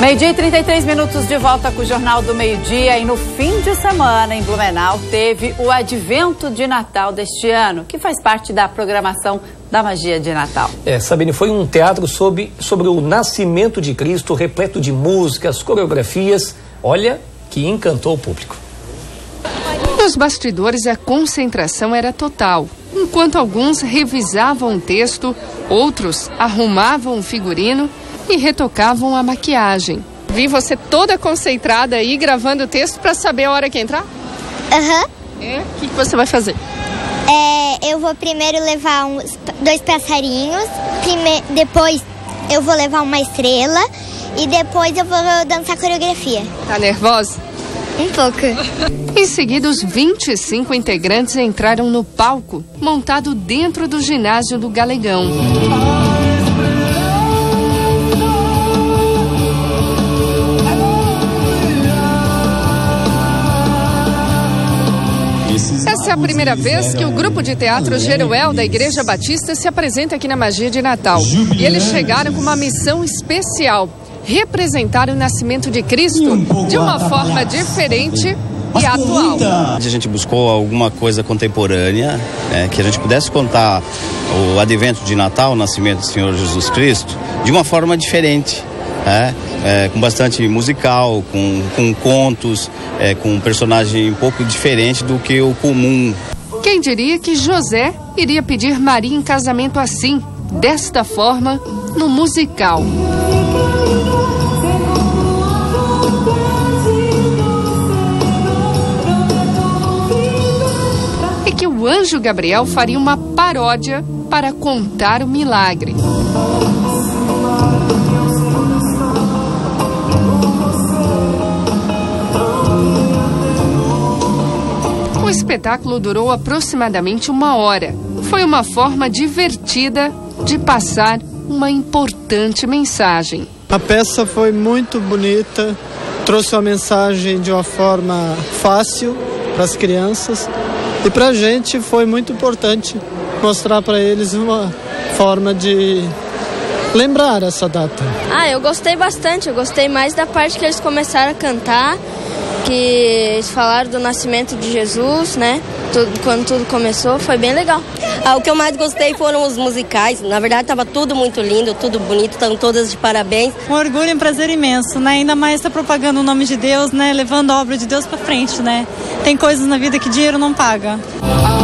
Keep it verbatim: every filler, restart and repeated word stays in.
Meio-dia e trinta e três minutos, de volta com o Jornal do Meio-Dia. E no fim de semana, em Blumenau, teve o Advento de Natal deste ano, que faz parte da programação da Magia de Natal. É, Sabine, foi um teatro sobre, sobre o nascimento de Cristo, repleto de músicas, coreografias, olha, que encantou o público. Nos bastidores, a concentração era total. Enquanto alguns revisavam o texto, outros arrumavam o figurino e retocavam a maquiagem. Vi você toda concentrada aí, gravando o texto para saber a hora que entrar? Aham. Uhum. É? O que, que você vai fazer? É, eu vou primeiro levar uns, dois passarinhos, prime, depois eu vou levar uma estrela e depois eu vou dançar coreografia. Tá nervosa? Um pouco. Em seguida, os vinte e cinco integrantes entraram no palco, montado dentro do ginásio do Galegão. Essa é a primeira vez que o grupo de teatro Jeruel da Igreja Batista se apresenta aqui na Magia de Natal. E eles chegaram com uma missão especial: representar o nascimento de Cristo de uma forma diferente e atual. A gente buscou alguma coisa contemporânea, né, que a gente pudesse contar o advento de Natal, o nascimento do Senhor Jesus Cristo, de uma forma diferente. É, é, com bastante musical, com, com contos, é, com um personagem um pouco diferente do que o comum. Quem diria que José iria pedir Maria em casamento assim, desta forma, no musical? E que o anjo Gabriel faria uma paródia para contar o milagre. O espetáculo durou aproximadamente uma hora. Foi uma forma divertida de passar uma importante mensagem. A peça foi muito bonita, trouxe uma mensagem de uma forma fácil para as crianças e para a gente foi muito importante mostrar para eles uma forma de lembrar essa data. Ah, eu gostei bastante, eu gostei mais da parte que eles começaram a cantar, que eles falaram do nascimento de Jesus, né? Tudo, quando tudo começou, foi bem legal. Ah, o que eu mais gostei foram os musicais. Na verdade, estava tudo muito lindo, tudo bonito, estão todas de parabéns. Um orgulho e um prazer imenso, né? Ainda mais estar propagando o nome de Deus, né? Levando a obra de Deus para frente, né? Tem coisas na vida que dinheiro não paga.